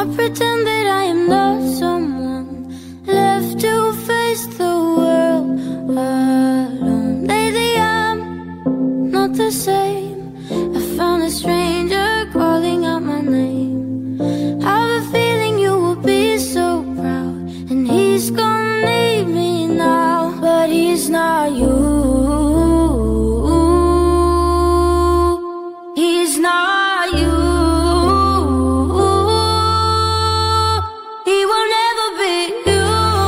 I pretend that I am not someone left to face the world alone. Lately I'm not the same. I found a stranger calling out my name. I have a feeling you will be so proud, and he's gonna need me now, but he's not you. He's not you. He will never be you.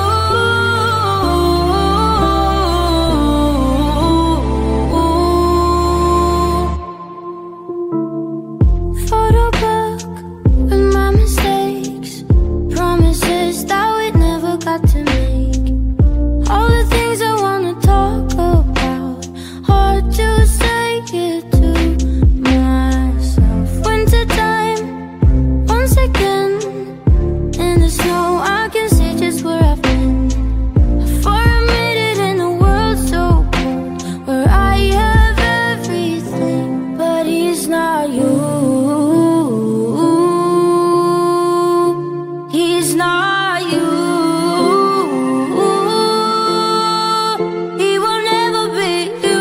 Photobook with my mistakes, promises that we never got to make. All the things I wanna talk about, hard to say it to myself. Wintertime, once again, in the snow I can see just where I've been. For a minute in a world so cold, where I have everything, but he's not you. He's not you. He will never be you.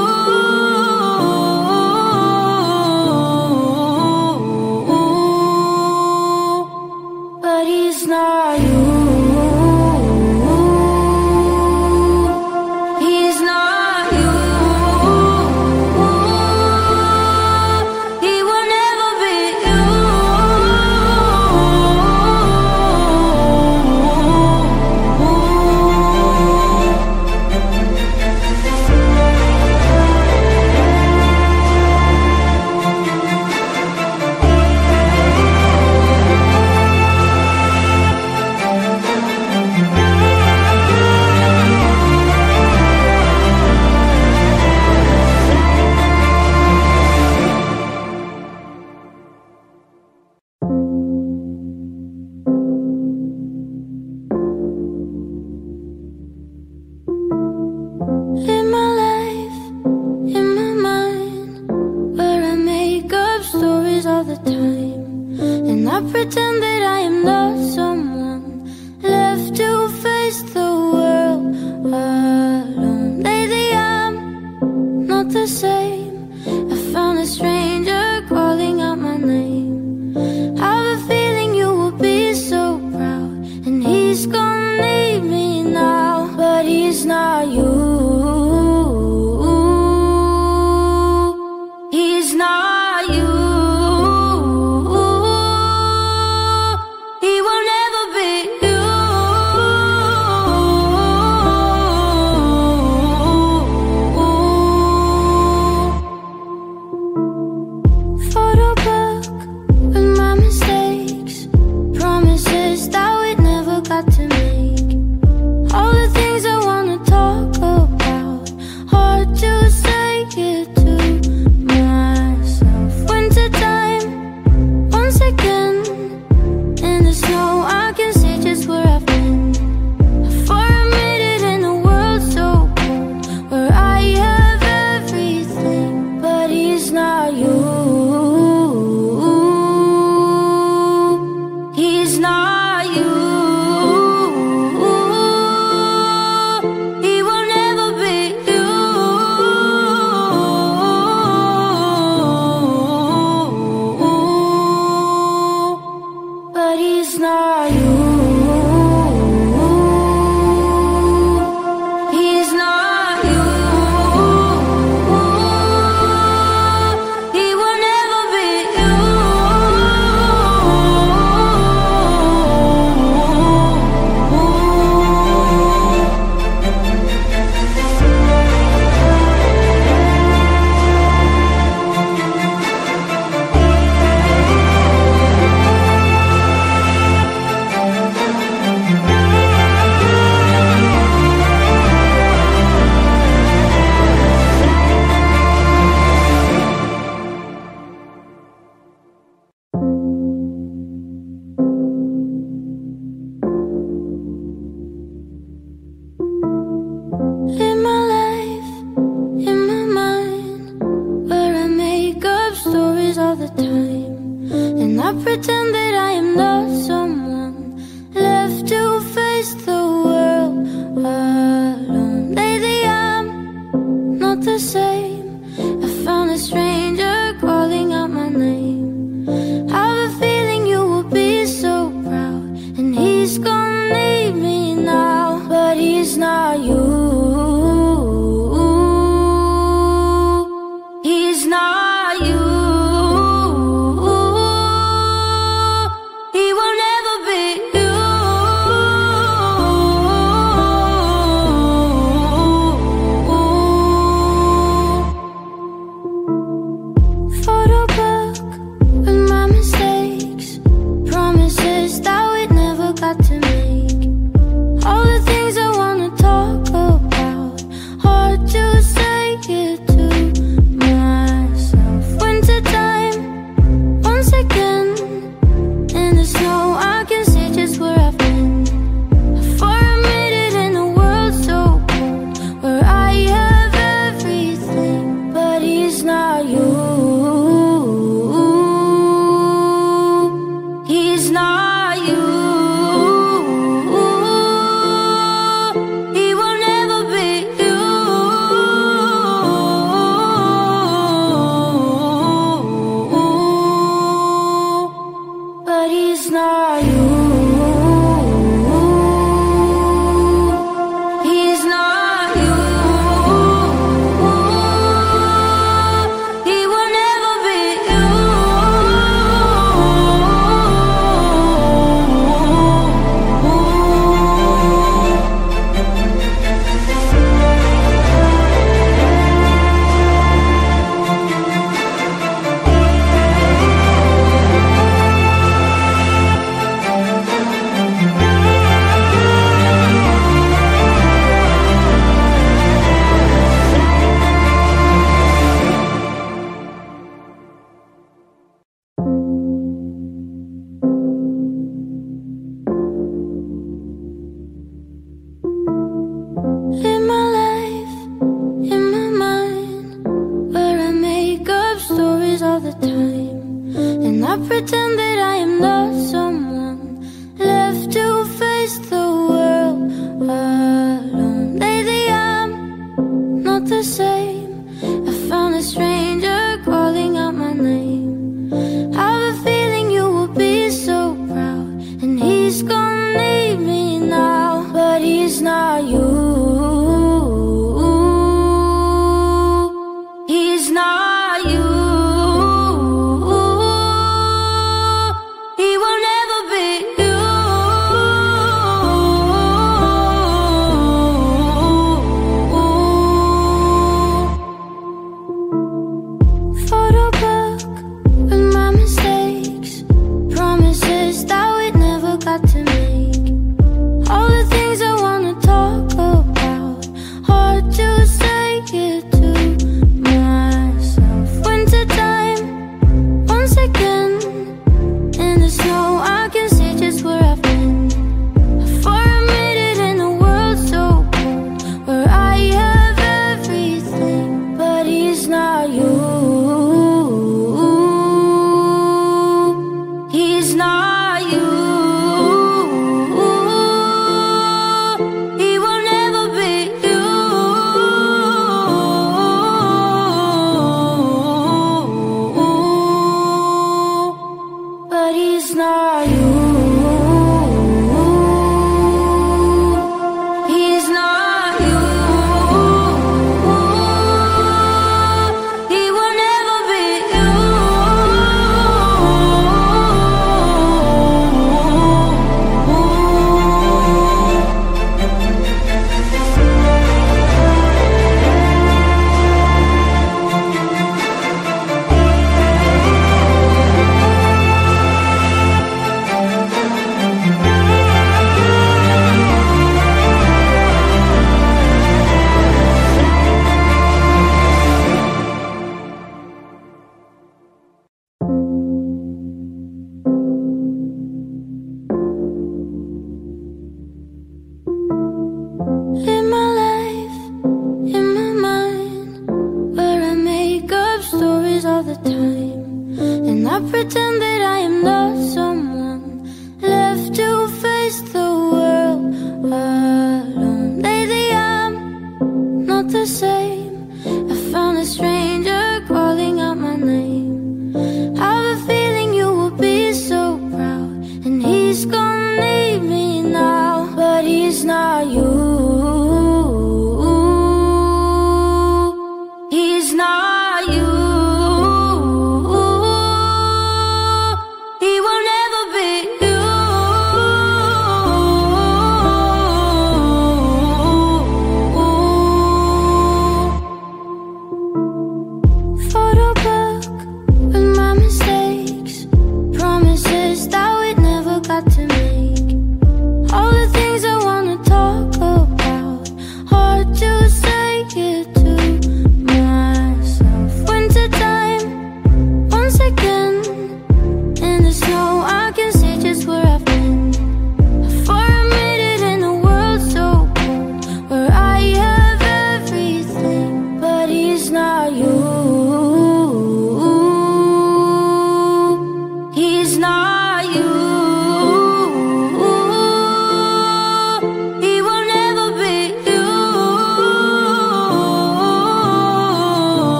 But he's not you. He's not you. He will never be you. In my life, in my mind, where I make up stories all the time, and I pretend that I am not someone left to face the world alone. Lately I'm not the same. I found a stranger calling out my name. I have a feeling you will be so proud, and he's gonna need me now, but he's not you. He's not you. He will never be you. Photobook with my mistakes, promises that we never got to make. All the things I wanna talk about, hard to say it to myself. Wintertime, once again, in the snow I can see just where I've been. For a minute in a world so cold, where I have everything, but he's not you. He's not you. He will never be you. But he's not you. He's not you. He will never be you. the same. I found a stranger calling out my name. Have a feeling you will be so proud, and he's gonna leave me now, but he's not you. He's not you. He will never be you. Photobook with my mistakes, promises that we'd never got to make. All the things I wanna talk about, hard to say it to myself. Wintertime, once again, in the snow I can see just where I've been. For a minute in a world so cold, where I have everything, but he's not you. He's not you. He will never be you. But he's not you. He's not you. He will never be you. In my life, in my mind, where I make up stories all the time, and I pretend that I am not someone left to face the world alone. Lately I'm not the same. I found a stranger calling out my name. Have a feeling you will be so proud, and he's gonna leave me now, but he's not you. He's not you. He will never be you. Photobook with my mistakes, promises that we'd never got to make. All the things I wanna talk about, hard to say it to myself. Wintertime, once again, in the snow I can see just where I've been. For a minute in a world so cold, where I have everything, but he's not you. He's not you. He will never be you. But he's not you. He's not you. He will never be you.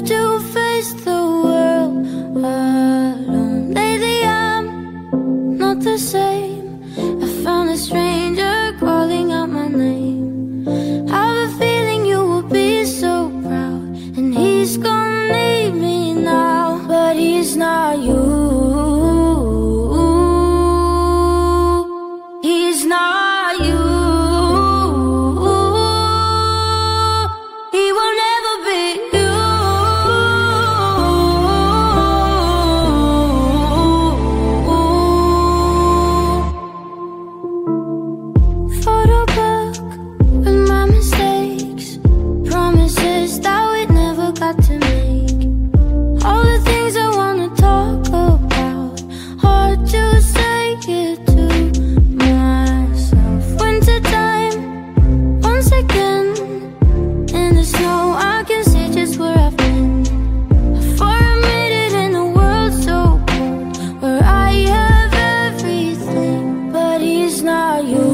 to face the world alone. Lately I'm not the same. I found a stranger calling out my name. I have a feeling you will be so proud, and he's gonna leave me now, but he's not you. He's not you. He will never be you. Photobook with my mistakes, promises that we never got to make. All the things I wanna talk about, hard to say it to myself. Wintertime, once again, in the snow I can see just where I've been. For a minute in a world so cold, where I have everything, but he's not you.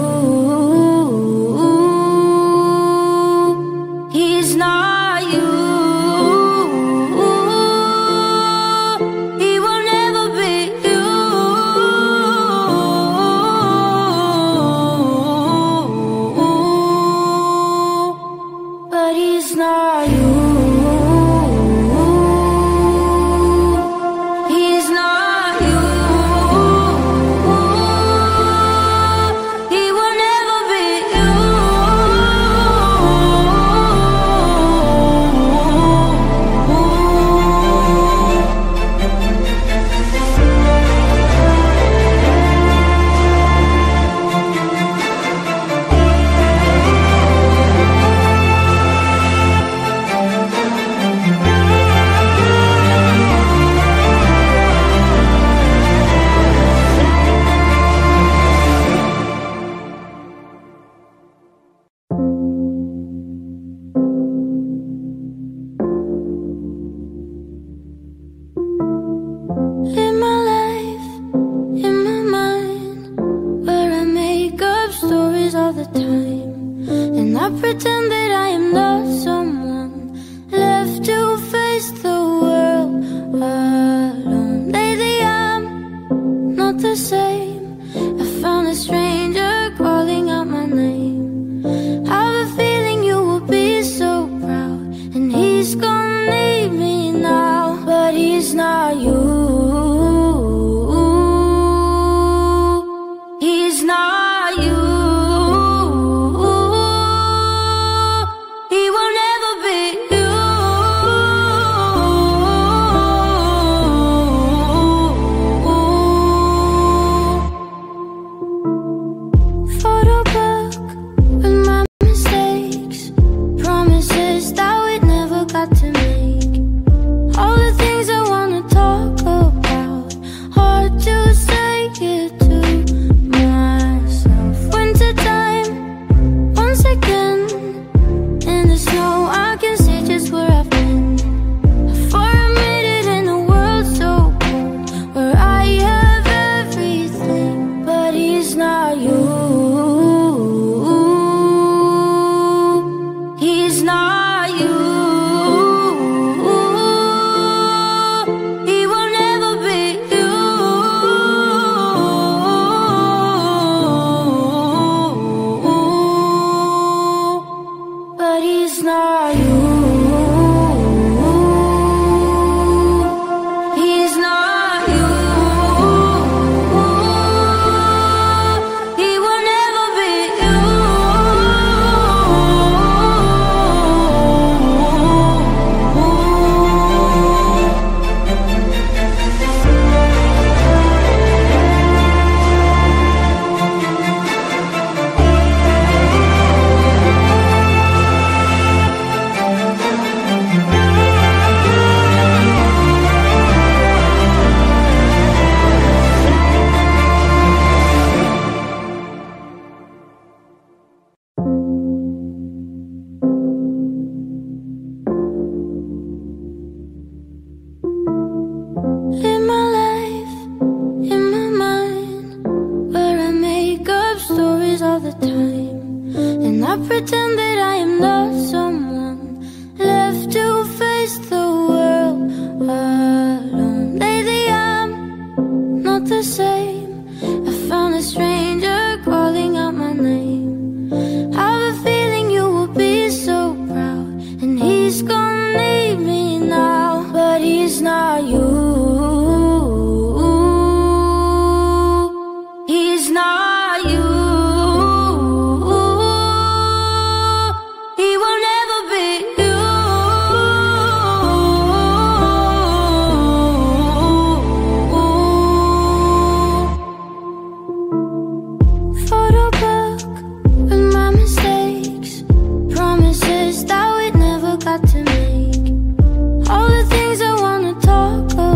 He's not you. He will never be you. But he's not you. He's not you. He will never be you. In my life, in my mind, where I make up stories all the time, and I pretend that I am not someone left to face the world alone. Lately I'm not the same. I found a stranger calling out my name. I have a feeling you will be so proud, and he's gonna leave me now, but he's not you. He's not you. He will never be you. he's not you. He's not you. He will never be you. Photobook with my mistakes, promises that we never got to make, all the things I wanna talk about.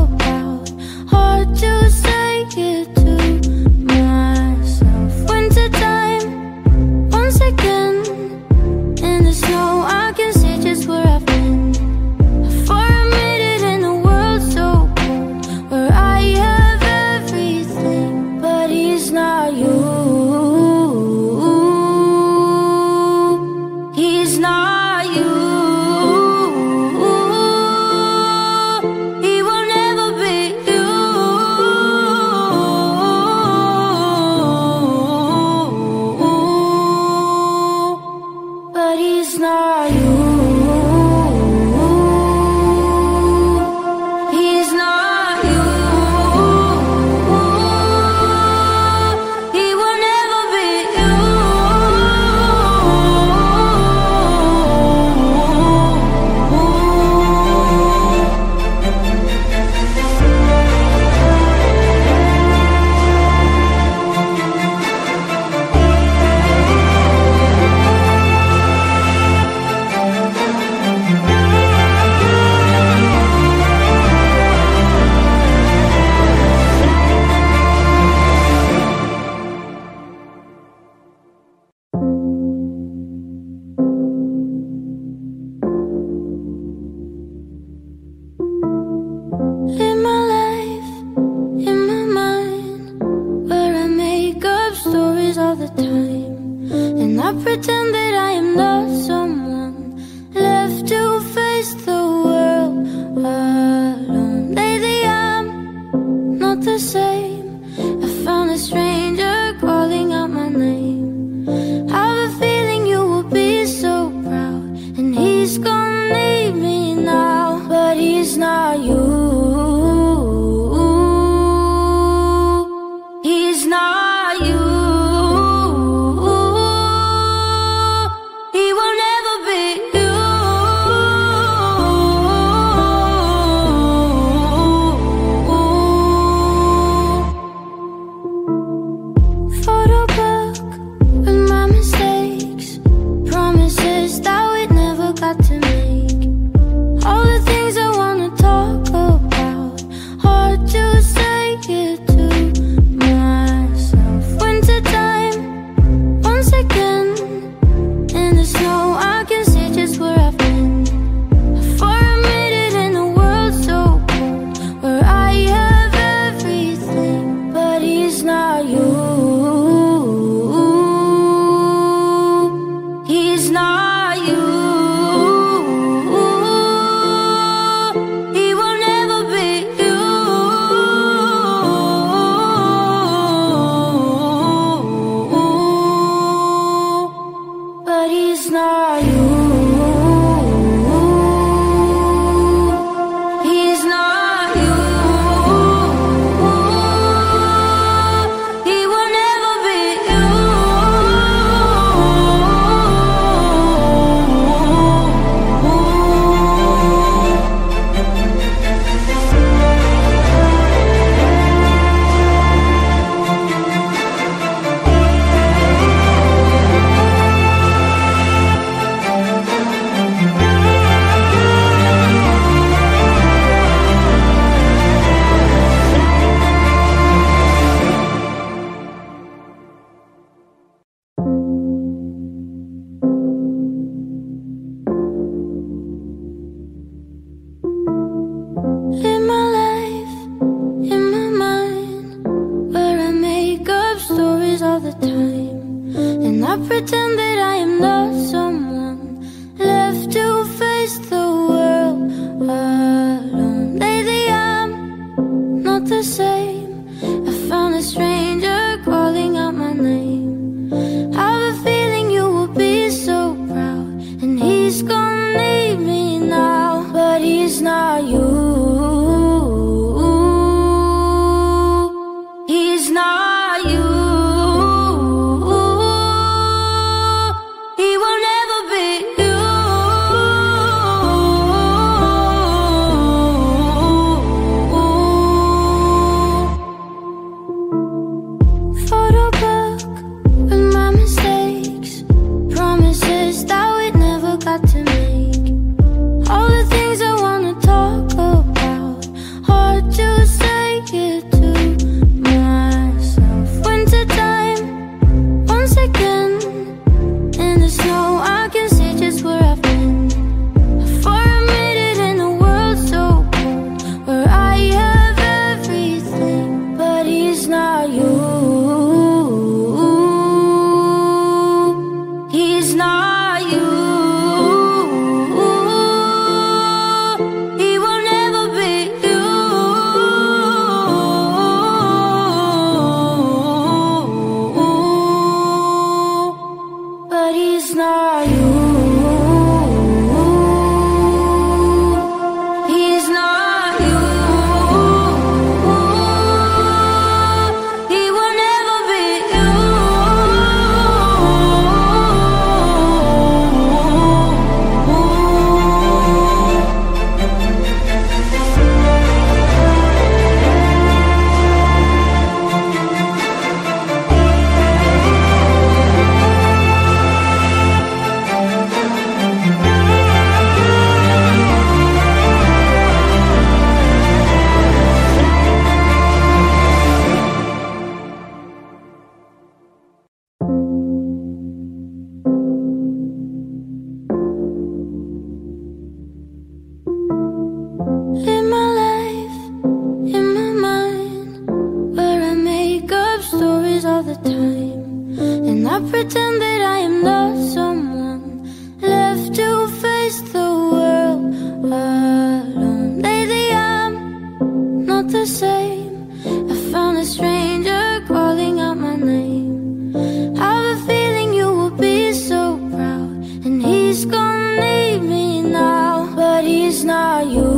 pretend that I am not someone left to face the world alone. Lately I'm not the same. I found a stranger calling out my name. I have a feeling you will be so proud, and he's gonna need me now, but he's not you.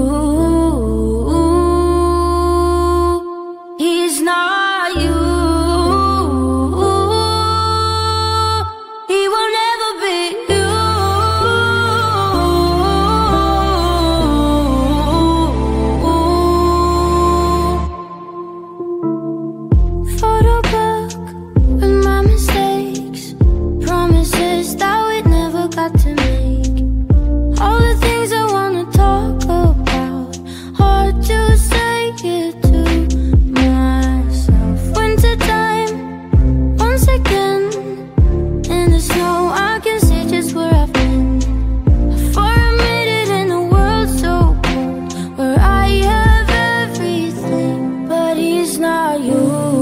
He's not you. He will never be you. Photobook with my mistakes, promises that we never got to make. All the things I wanna talk about, hard to say it to myself. Wintertime, once again, in the snow I can see just where I've been. For a minute in a world so cold, where I have everything, but he's not you.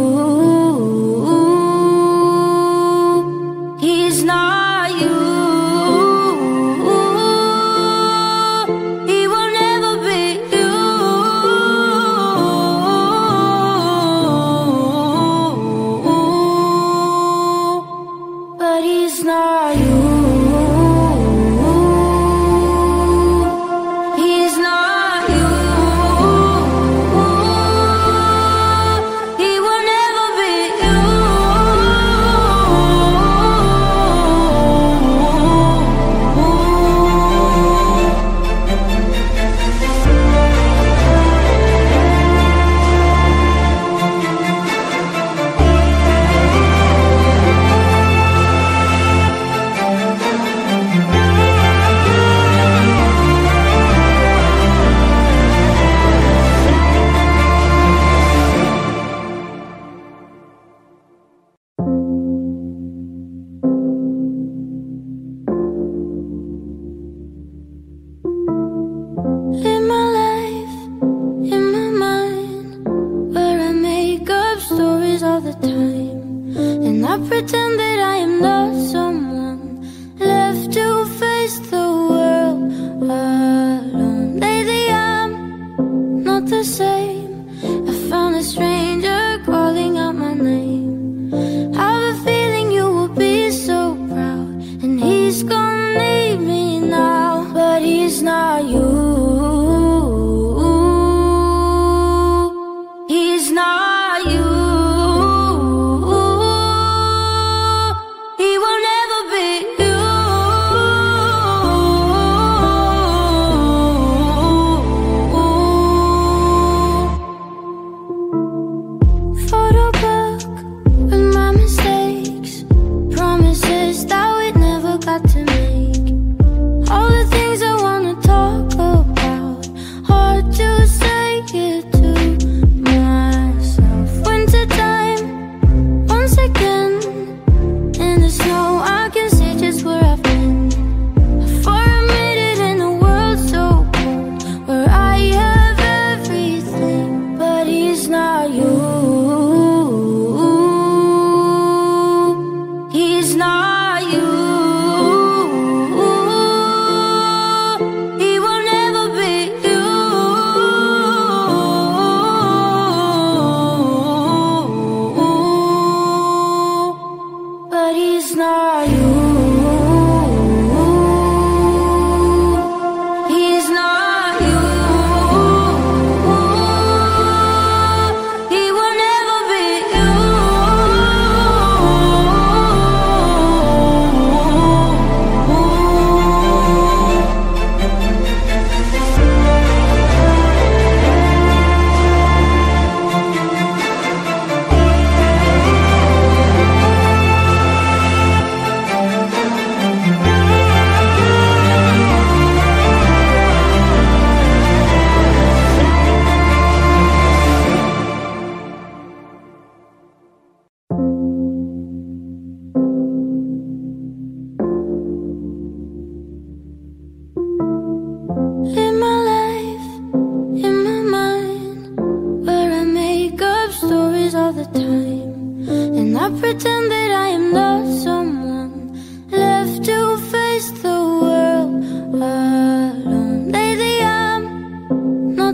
He's not you. He will never be you. But he's not you. He's not you. He will never be you. In my life, in my mind, where I make up stories all the time, and I pretend that I am not someone left to face the world alone. Lately I'm not the same. I found a stranger calling out my name. I have a feeling you will be so proud, and he's gonna need me now, but he's not you. He's not you. He will never be you.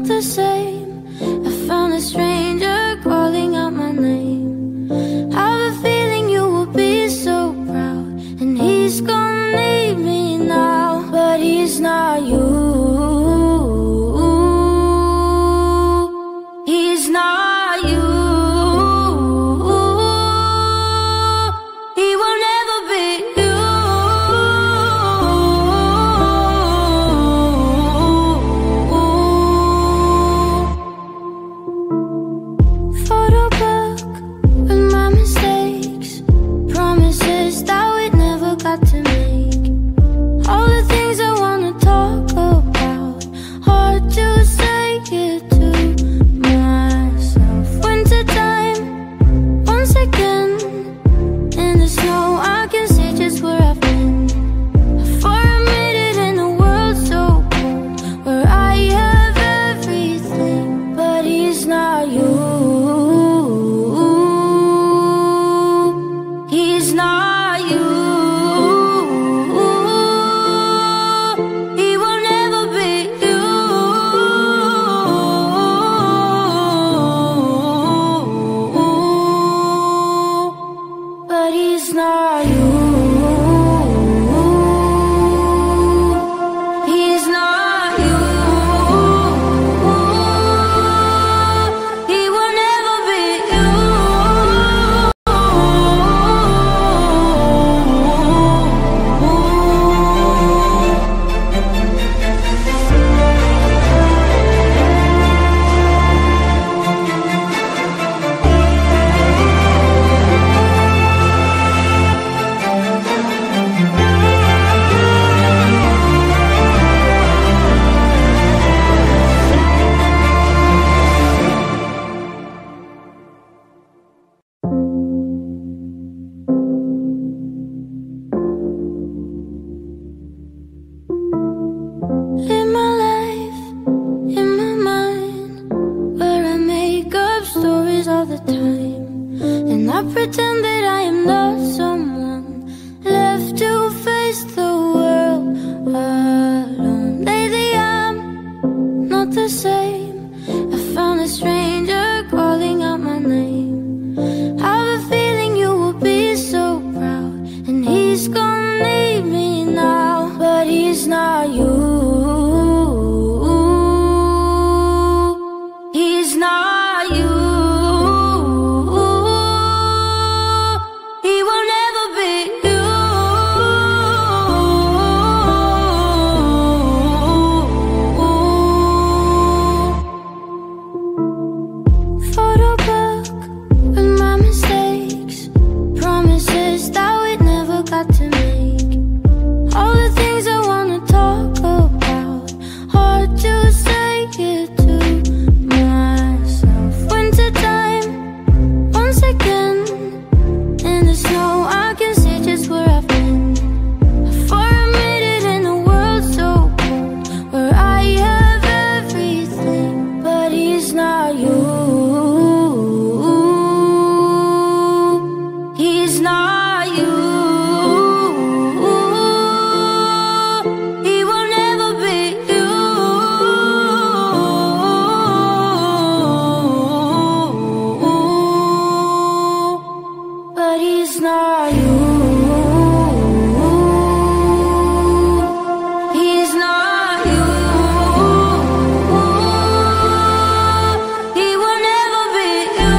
the same. I found a stranger calling out my name. Have a feeling you will be so proud, and he's gonna need me now, but he's not you. He's not you. He will never be you. Photobook with my mistakes, promises that we never got to make. All the things I wanna talk about, hard to say it to myself. Wintertime, once again, in the snow I can see just where I've been. For a minute in a world so cold, where I have everything, but he's not you. He's not you. He will never be you. But he's not you. He's not you. He will never be you. In my life, in my mind, where I make up stories all the time, and I pretend that I am not someone left to face the world alone. Lately I'm not the same. I found a stranger calling out my name. Have a feeling you will be so proud, and he's gonna need me now, but he's not you. He's not you. He will never be you. Photobook with my mistakes, promises that we never got to make. All the things I wanna talk about, hard to say it to myself. Wintertime, once again, in the snow I can see just where I've been. For a minute in a world so cold, where I have everything, but he's not you. He's not you. He will never be you. But he's not you. He's not you. He will never be you.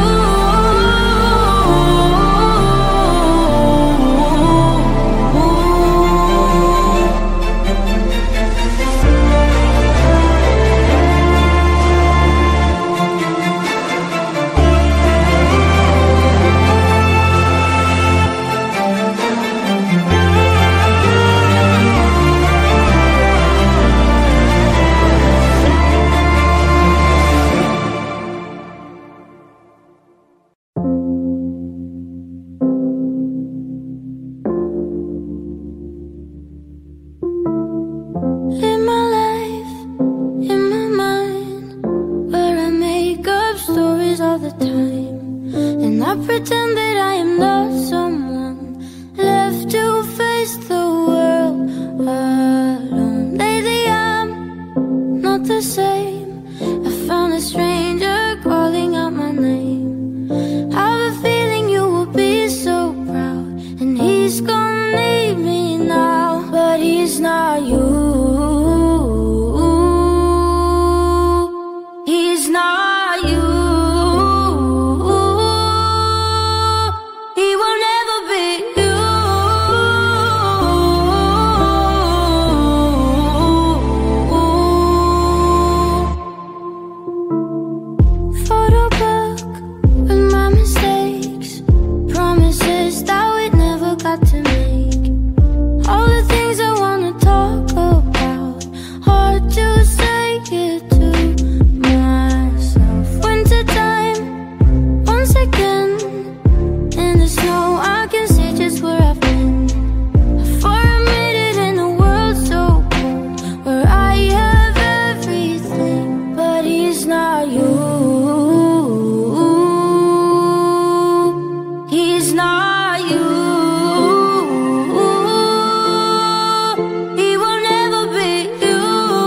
In my life, in my mind, where I make up stories all the time, and I pretend that I am not someone left to face the world alone. Lately I'm not the same. I a stranger calling out my name. Have a feeling you will be so proud, and he's gonna leave me now, but he's not you. He's not you. He will never be you. Photobook with my mistakes, promises that we never got to make. All the things I wanna talk about, hard to say it to myself. Wintertime, once again, in the snow I can see just where I've been. For a minute in a world so cold, where I have everything, but he's not you. He's not you. He will never be you.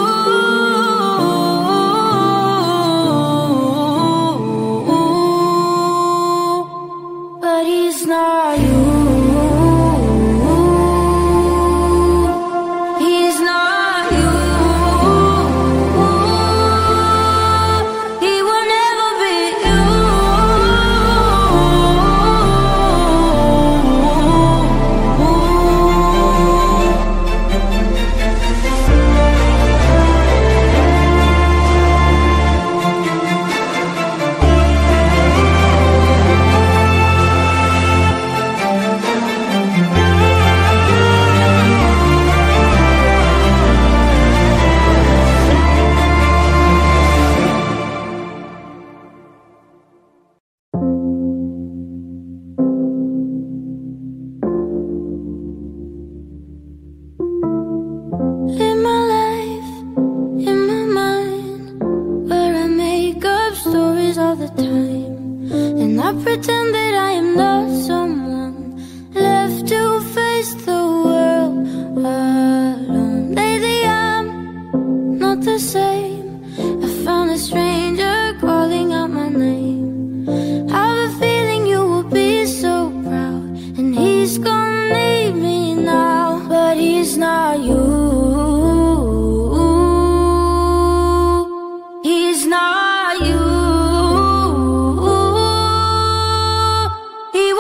But he's not you. He's not you. He will never be you. In my life, in my mind, where I make up stories all the time, and I pretend that I am not someone left to face the world alone. Lately I'm not the same. I found a stranger calling out my name. Have a feeling you will be so proud, and he's gonna leave me now, but he's not you. He's not you. He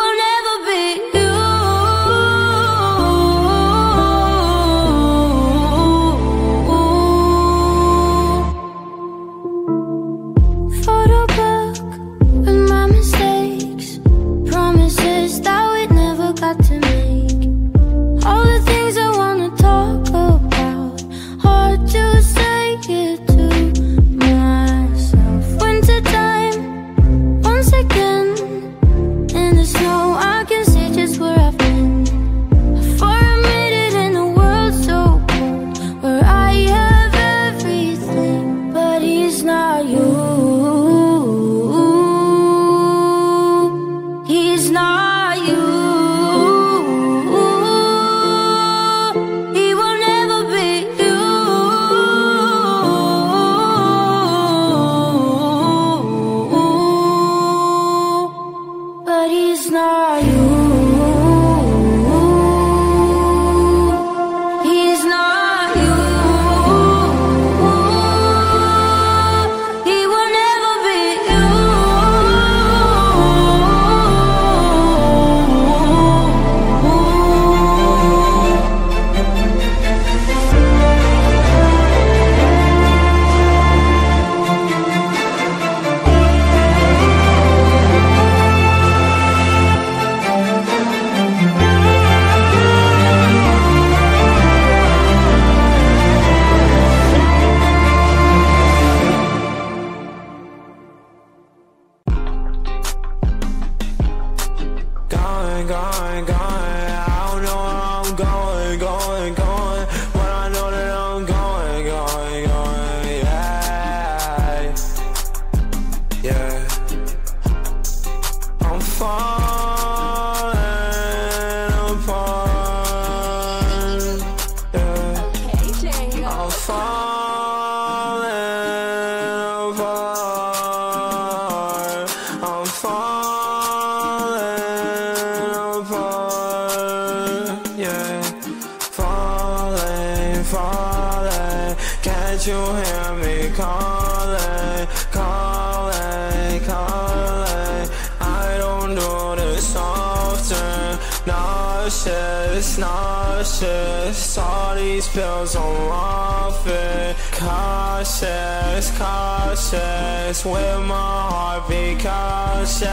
Can't you hear me calling, calling, calling? I don't do this often. Nauseous, nauseous. All these pills I'm off it. Cautious, cautious. With my heart be cautious.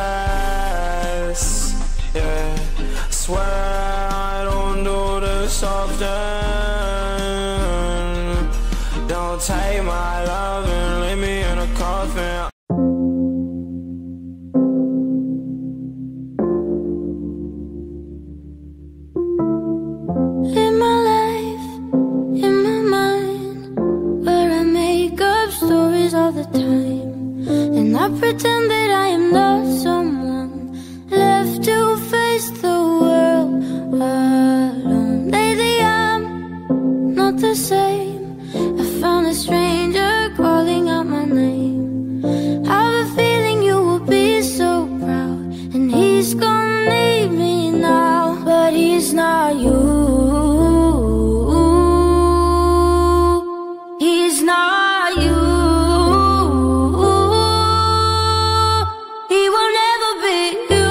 Yeah, swear I don't do this often. Don't take my love and leave me in a coffin. In my life, in my mind, where I make up stories all the time, and I pretend that I am not someone left to face the world alone. Lately I'm not the same. I found a stranger calling out my name. I have a feeling you will be so proud, and he's gonna leave me now, but he's not you. He's not you. He will never be you.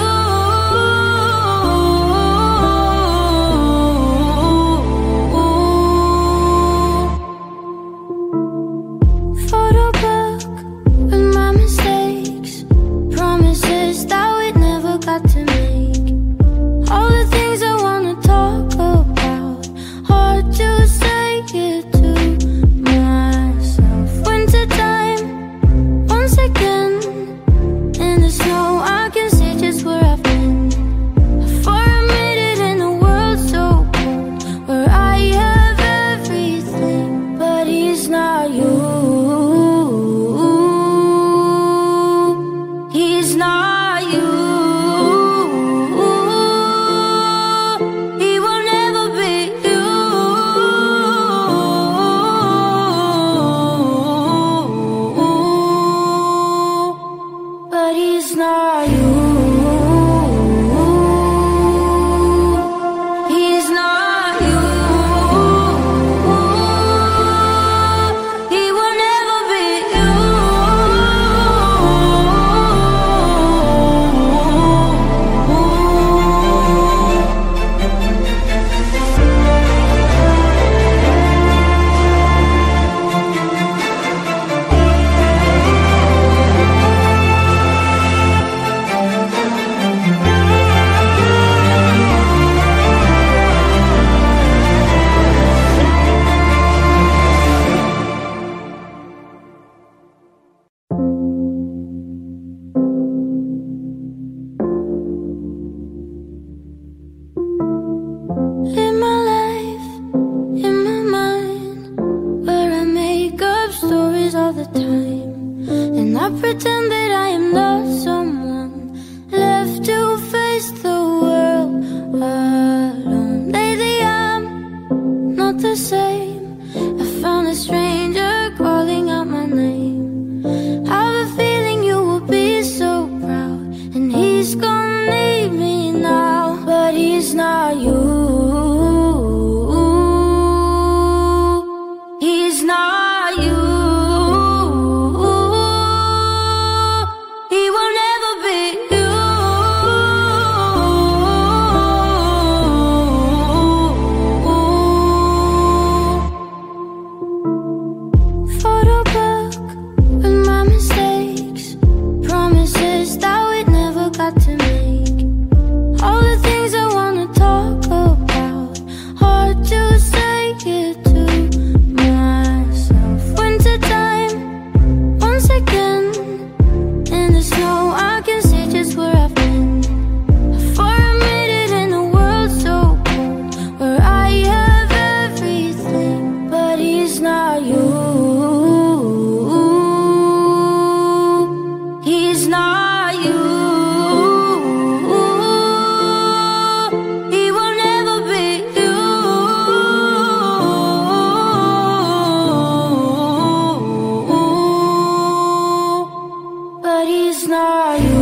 Photobook with my mistakes, promises that we never got to make. All the things I wanna talk about, hard to say it to myself. Wintertime, once again, in the snow I can see just where I've been. For a minute in a world so cold, where I have everything, but he's not you. He's not you. He will never be you. But he's not you. He's not you. He will never be you. In my life, in my mind, where I make up stories all the time, and I pretend that I am not someone left to face the world alone. Lately I'm not the same. I found a stranger calling out my name. I have a feeling you will be so proud, and he's gonna leave me now, but he's not you. He's not you. He will never be you. Photobook with my mistakes, promises that we never got to make. All the things I wanna talk about, hard to say it to myself. Wintertime, once again, in the snow I can see just where I've been. For a minute in a world so cold, where I have everything, but he's not you. He's not you. He will never be you. But he's not you.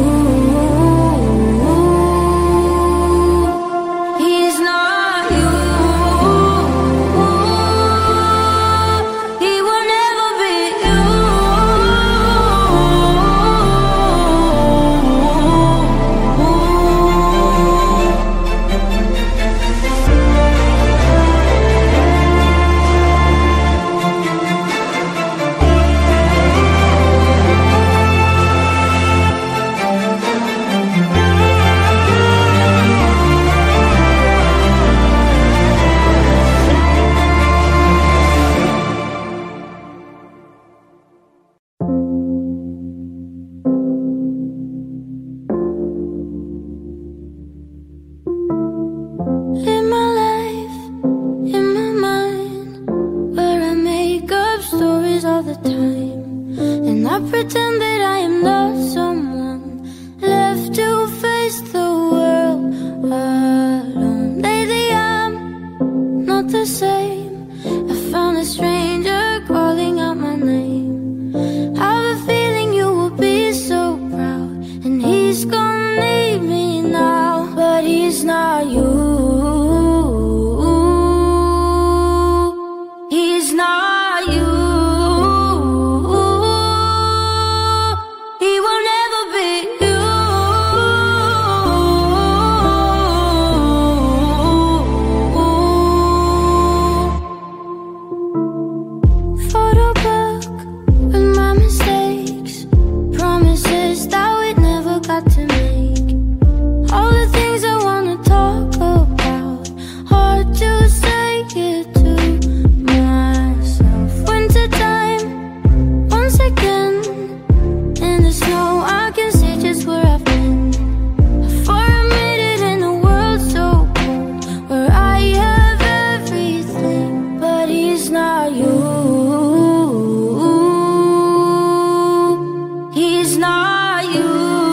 He's not you. He will I pretend that I am not someone left to face the world alone. Lately I'm not the same. I found a stranger calling out my name. I have a feeling you will be so proud, and he's gonna need me now, but he's not you. He's not you. He will never be you. Photobook with my mistakes, promises that we never got to make. All the things I wanna talk about, hard to say it to myself. Wintertime, once again, in the snow I can see just where I've been. For a minute in a world so cold, where I have everything, but he's not you. He's not you.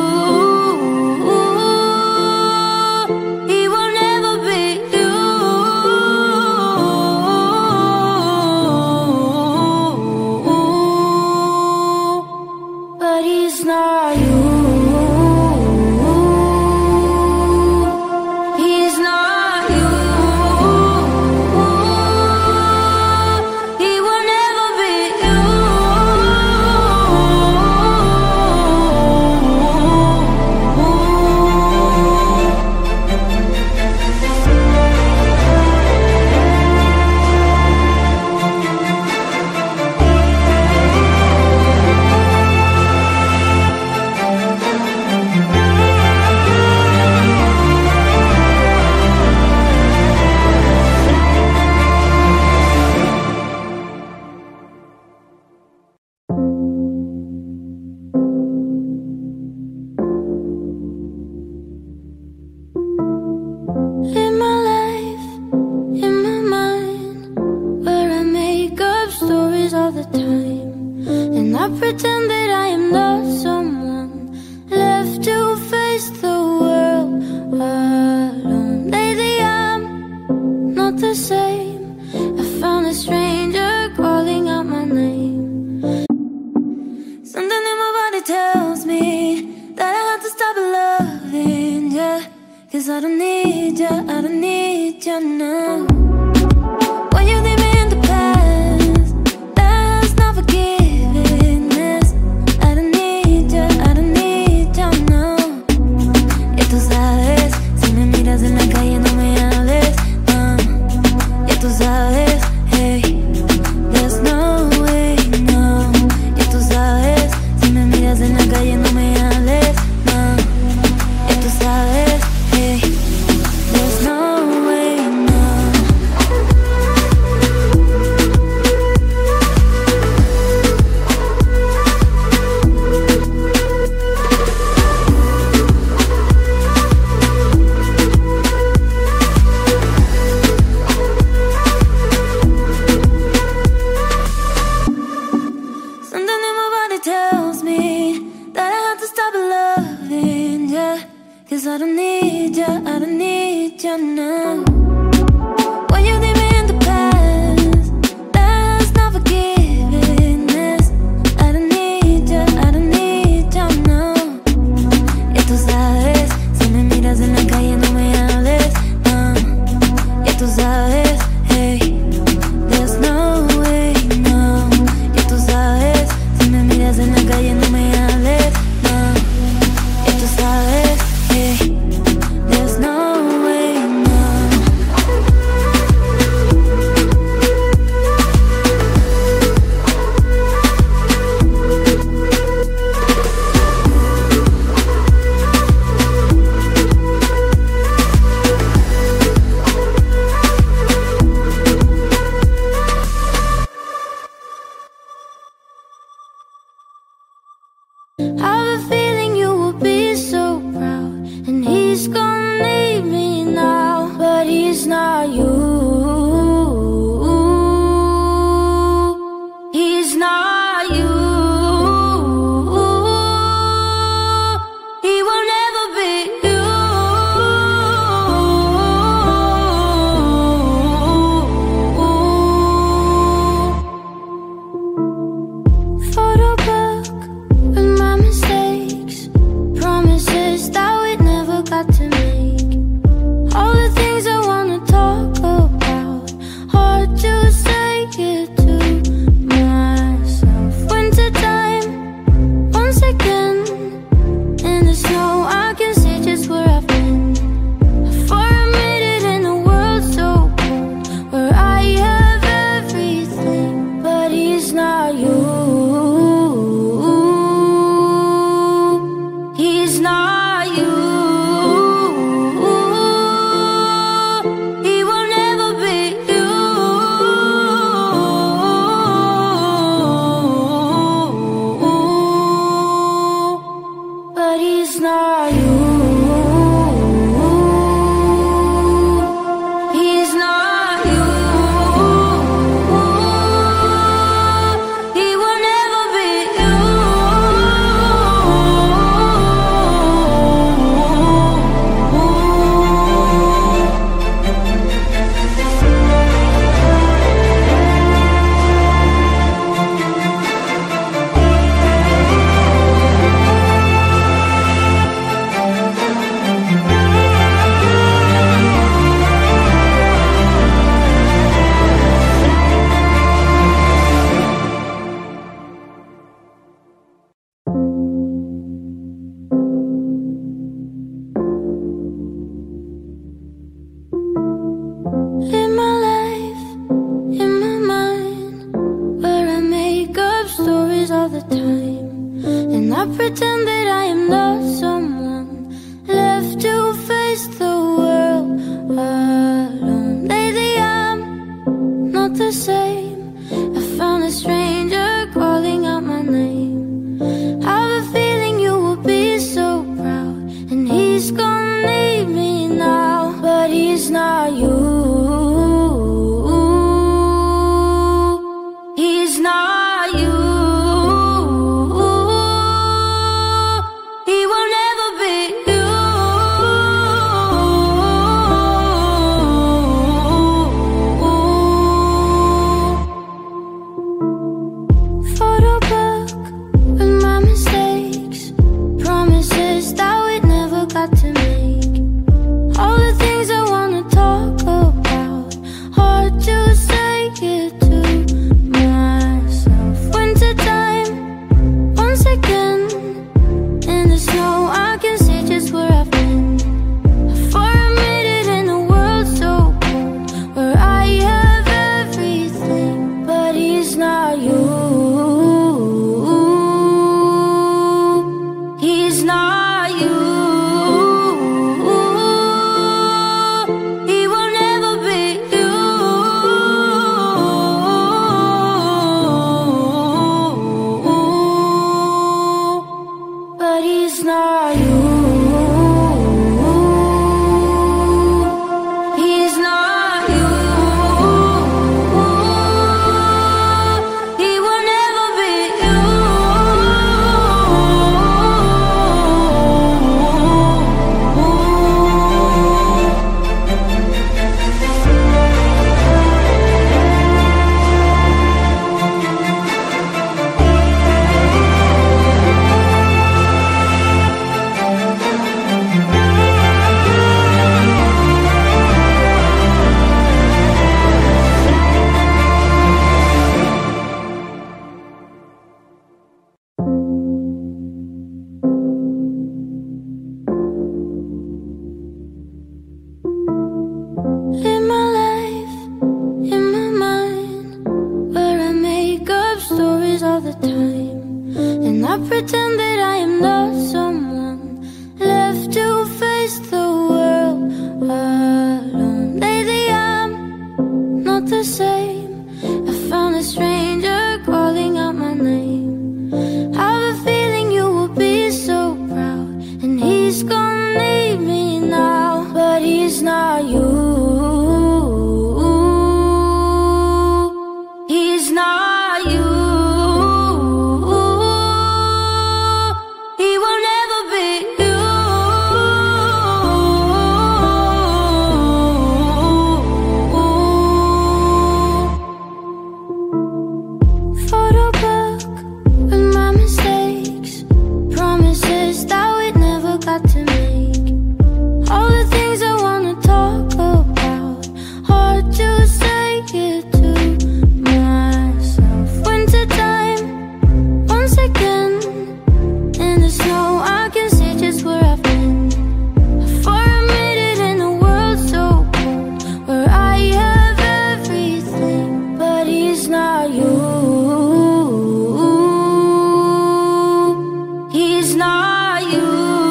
He will never be you. But he's not you. He's not you. He will never be you. In my life, in my mind, where I make up stories all the time, and I pretend that I am not someone left to face the world alone. Lately I'm not the same. I found a stranger calling out my name. Something in my body tells me that I have to stop loving ya, 'cause I don't need ya, I don't need ya now. When you leave me in the past, that's not forgiveness. I don't need ya, I don't need ya now. Y tú sabes, si me miras en la calle no me hables, no. Y tú sabes, hey, there's no way, no. Y tú sabes, si me miras en la calle no me hables, no. Y tú sabes, hey, there's no way, no. Something in my body tells me that I have to stop loving ya, 'cause I don't need ya, I don't need ya now. When you leave me in the past, that's not forgiveness. I don't need ya, I don't need ya now. Y tú sabes, si me miras en la calle no me hables, no. Y tú sabes, hey, there's no way, no. Y tú sabes, si me miras en la calle no me hables, no. Y tú sabes, hey, there's no way, no. I have a feeling you will be so proud, and he's gonna need me now, but he's not you. He's not you. I pretend that I am not someone left to face the world alone. Lately I'm not the same. I found a stranger calling out my name. I have a feeling you will be so proud, and he's gonna need me now, but he's not you. He's not you. He will never be you. Photobook with my mistakes, promises that we'd never got to make. All the things I wanna talk about, hard to say it to myself. Wintertime, once again, in the snow I can see just where I've been. For a minute in a world so cold, where I have everything, but he's not you. He's not you. He will never be you. But he's not you. He's not you. He will never be you. In my life, in my mind, where I make up stories all the time, and I pretend that I am not someone left to face the world alone. Lately I'm not the same. I found a stranger calling out my name. I have a feeling you will be so proud, and he's gonna need me now, but he's not you. He's not you. He will never be you. Photobook with my mistakes, promises that we'd never got to make. All the things I wanna talk about, hard to say it to myself. Wintertime, once again, in the snow I can see just where I've been. For a minute in a world so cold, where I have everything, but he's not you. He's not you.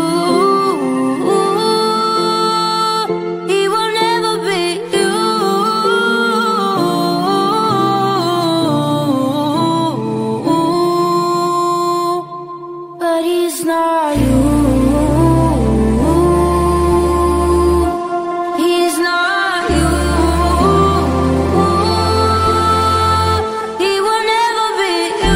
He will never be you. But he's not you. He's not you. He will never be you.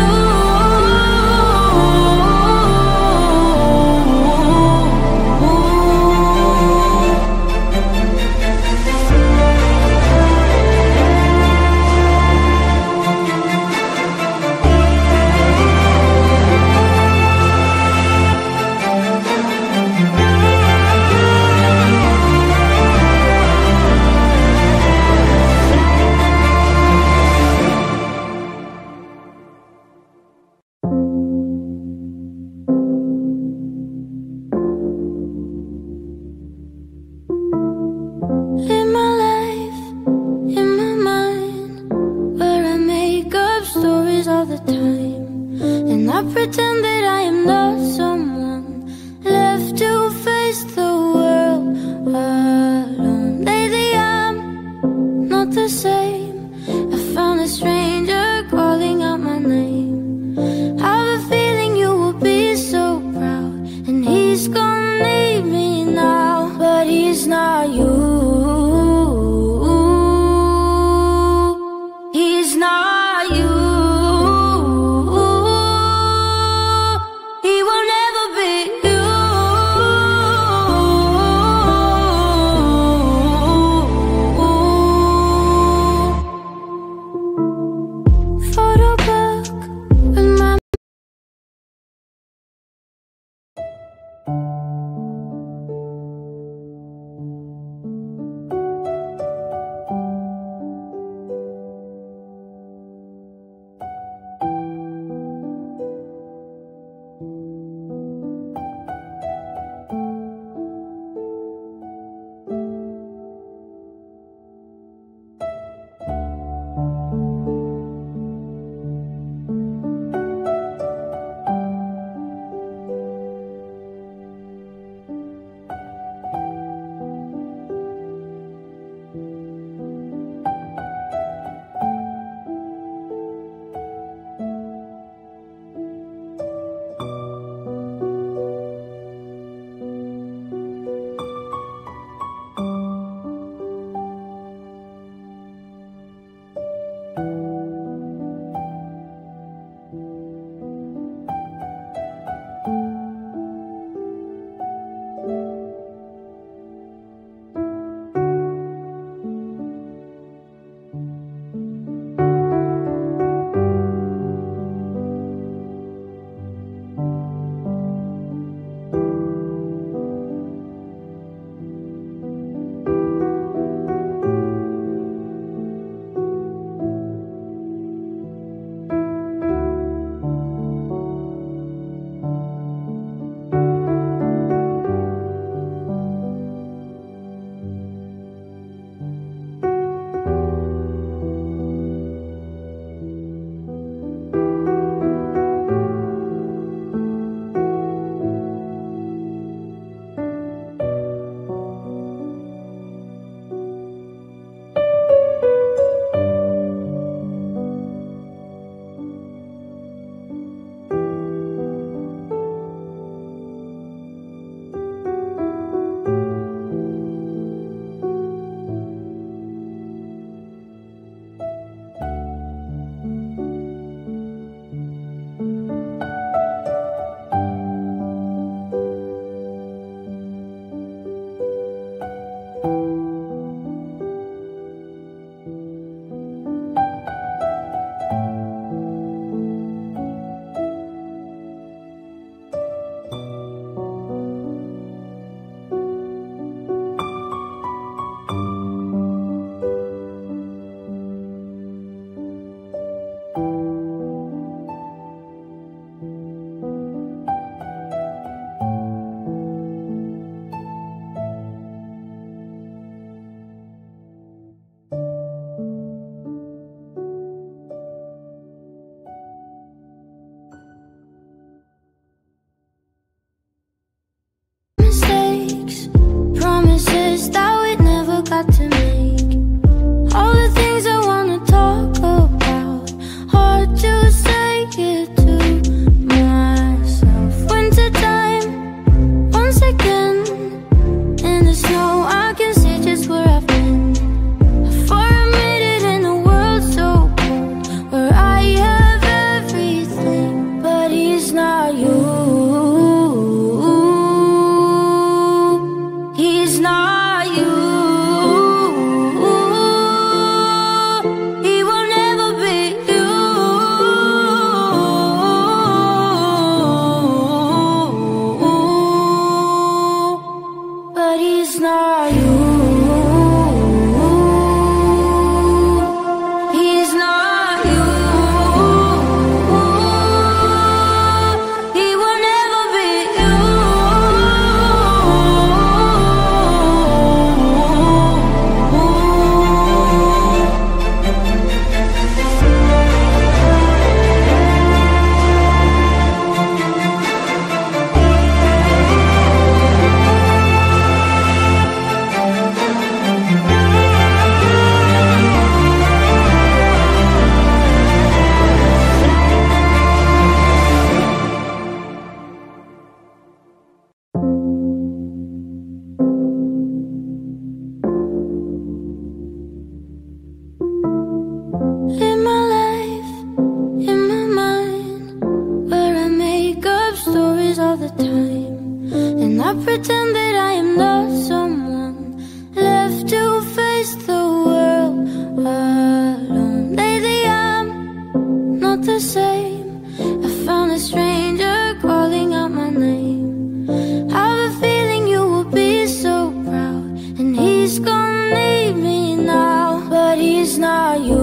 all the time, and I pretend that I am not someone left to face the world alone. Lately I'm not the same. I found a stranger calling out my name. Have a feeling you will be so proud, and he's gonna leave me now, but he's not you.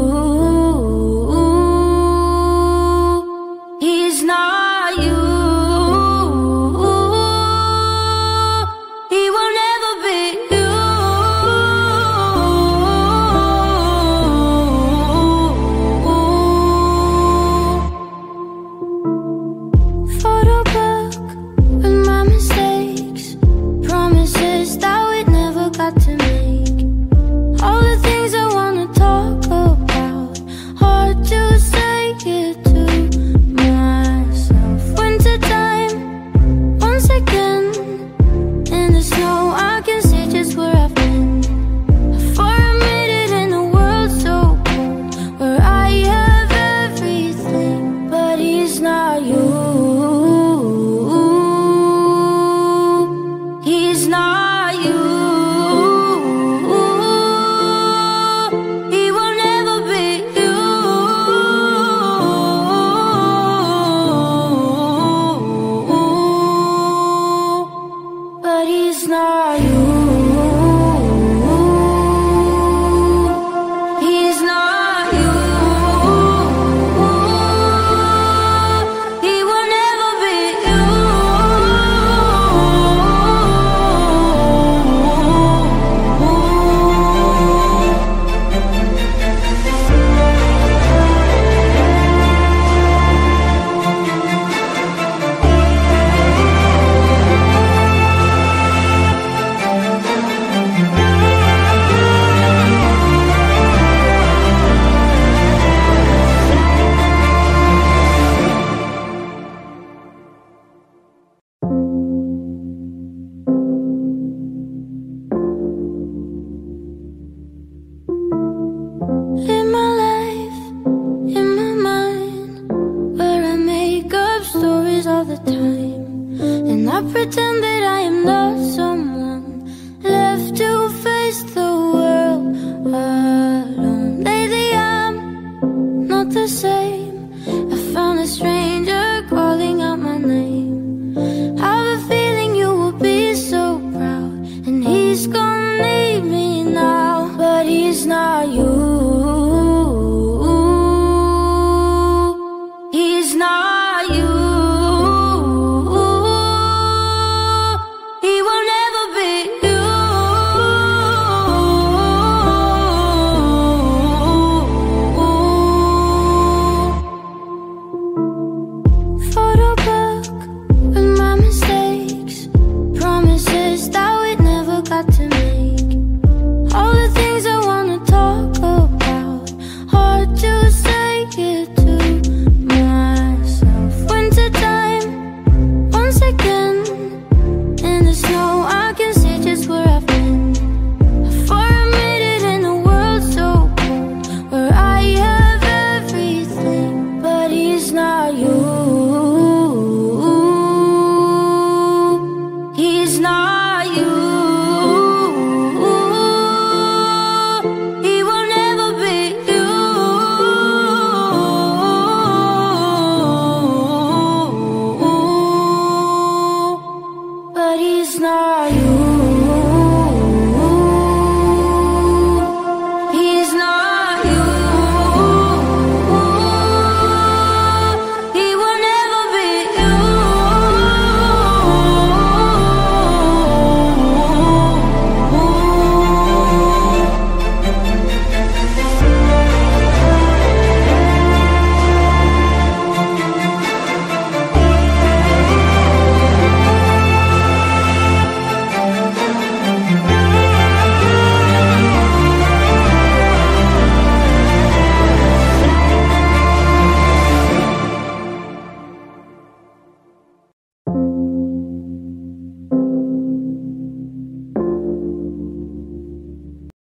He's not you. He will never be you. Photobook with my mistakes, promises that we never got to make. All the things I wanna talk about, hard to say it to myself. Wintertime, once again, in the snow I can see just where I've been. For a minute in a world so cold, where I have everything, but he's not you. He's not you. He will never be you. But he's not you. He's not you. He will never be you. In my life, in my mind, where I make up stories all the time, and I pretend that